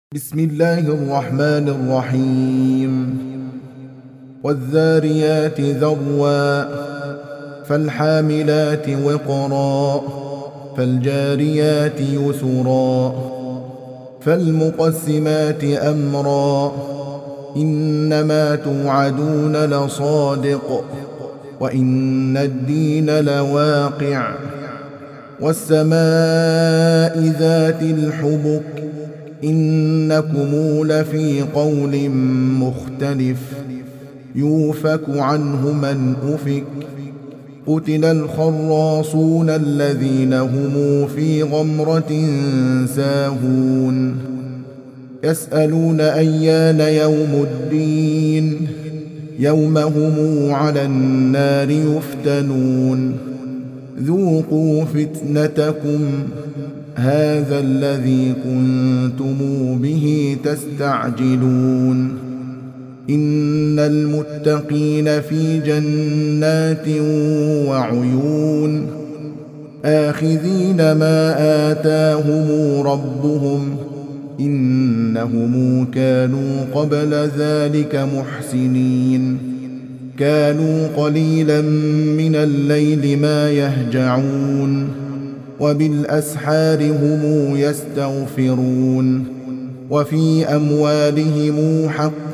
بسم الله الرحمن الرحيم والذاريات ذروا فالحاملات وقرا فالجاريات يسرا فالمقسمات أمرا إنما توعدون لصادق وإن الدين لواقع والسماء ذات الحبك إنكم لفي قول مختلف يوفك عنه من أفك قتل الخراصون الذين هم في غمرة ساهون يسألون أيان يوم الدين يوم هم على النار يفتنون ذوقوا فتنتكم هذا الذي كنتم به تستعجلون إن المتقين في جنات وعيون آخذين ما آتاهم ربهم إنهم كانوا قبل ذلك محسنين كانوا قليلا من الليل ما يهجعون وبالأسحار هم يستغفرون وفي أموالهم حق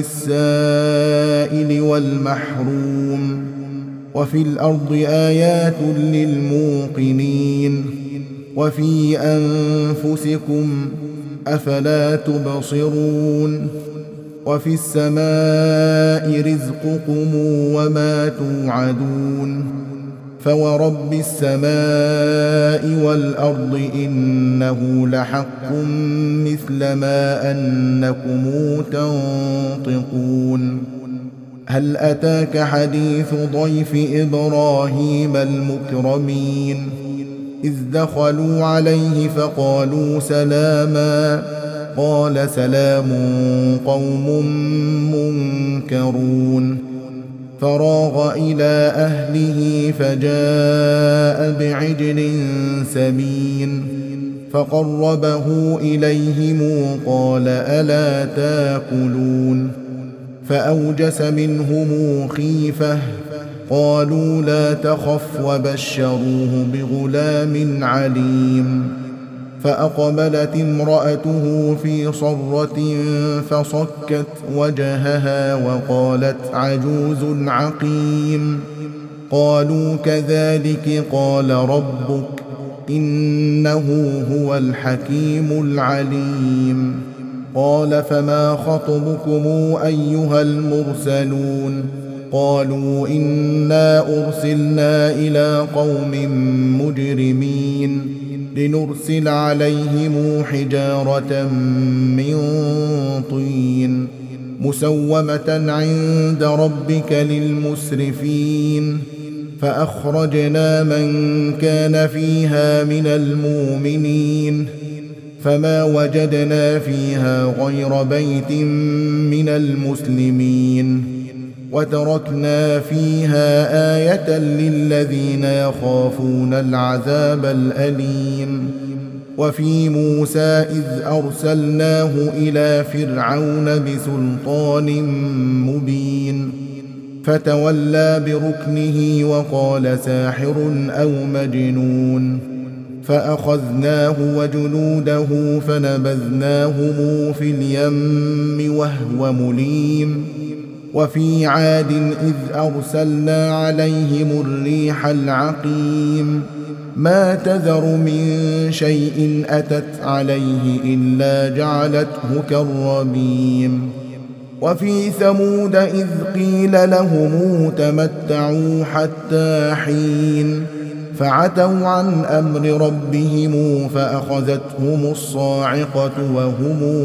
للسائل والمحروم وفي الأرض آيات للموقنين وفي أنفسكم أفلا تبصرون وفي السماء رزقكم وما توعدون فورب السماء والأرض إنه لحق مثل ما أنكم تنطقون هل أتاك حديث ضيف إبراهيم المكرمين إذ دخلوا عليه فقالوا سلاما قال سلام قوم منكرون فراغ إلى أهله فجاء بعجل سمين فقربه إليهم قال ألا تاكلون فأوجس منهم خيفة قالوا لا تخف وبشروه بغلام عليم فأقبلت امرأته في صرة فصكت وجهها وقالت عجوز عقيم قالوا كذلك قال ربك إنه هو الحكيم العليم قال فما خطبكم أيها المرسلون قالوا إنا أرسلنا إلى قوم مجرمين لنرسل عليهم حجارة من طين مسومة عند ربك للمسرفين فأخرجنا من كان فيها من المؤمنين فما وجدنا فيها غير بيت من المسلمين وتركنا فيها آية للذين يخافون العذاب الأليم وفي موسى إذ أرسلناه إلى فرعون بسلطان مبين فتولى بركنه وقال ساحر أو مجنون فأخذناه وجنوده فنبذناهم في اليم وهو مليم وفي عاد إذ أرسلنا عليهم الريح العقيم ما تذر من شيء أتت عليه إلا جعلته كالرميم وفي ثمود إذ قيل لهم تمتعوا حتى حين فعتوا عن أمر ربهم فأخذتهم الصاعقة وهم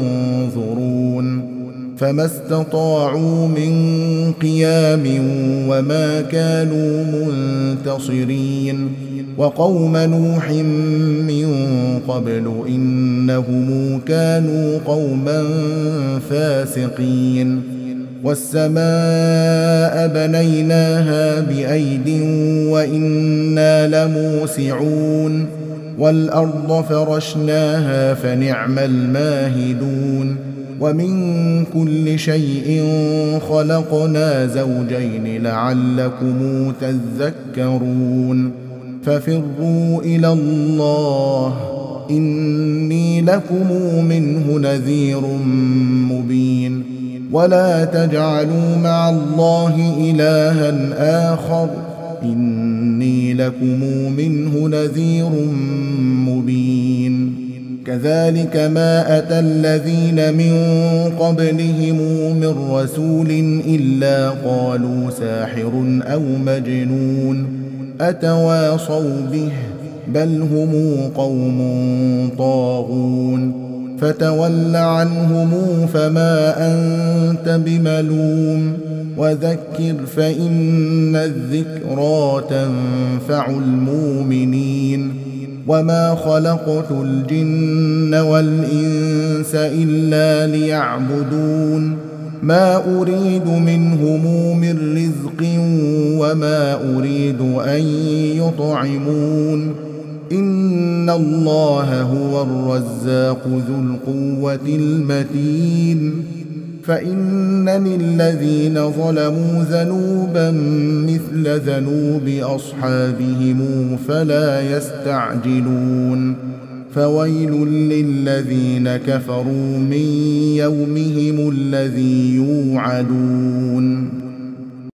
ينظرون فما استطاعوا من قيام وما كانوا منتصرين وقوم نوح من قبل إنهم كانوا قوما فاسقين والسماء بنيناها بأيد وإنا لموسعون والأرض فرشناها فنعم الماهدون ومن كل شيء خلقنا زوجين لعلكم تذكرون ففروا إلى الله إني لكم منه نذير مبين ولا تجعلوا مع الله إلها آخر إني لكم منه نذير مبين كذلك ما أتى الذين من قبلهم من رسول إلا قالوا ساحر أو مجنون أتواصوا به بل هم قوم طاغون فتول عنهم فما أنت بملوم وذكر فإن الذكرى تنفع المؤمنين وما خلقت الجن والإنس إلا ليعبدون ما أريد منهم من رزق وما أريد أن يطعمون إن الله هو الرزاق ذو القوة المتين فإن للذين ظلموا ذنوبا مثل ذنوب أصحابهم فلا يستعجلون فويل للذين كفروا من يومهم الذي يوعدون